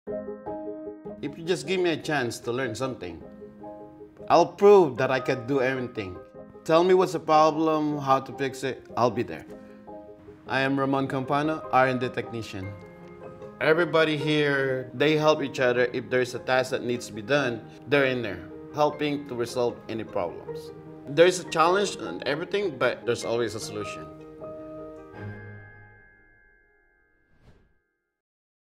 If you just give me a chance to learn something, I'll prove that I can do everything. Tell me what's the problem, how to fix it, I'll be there. I am Ramon Campano, R&D technician. Everybody here, they help each other. If there's a task that needs to be done, they're in there, helping to resolve any problems. There's a challenge and everything, but there's always a solution.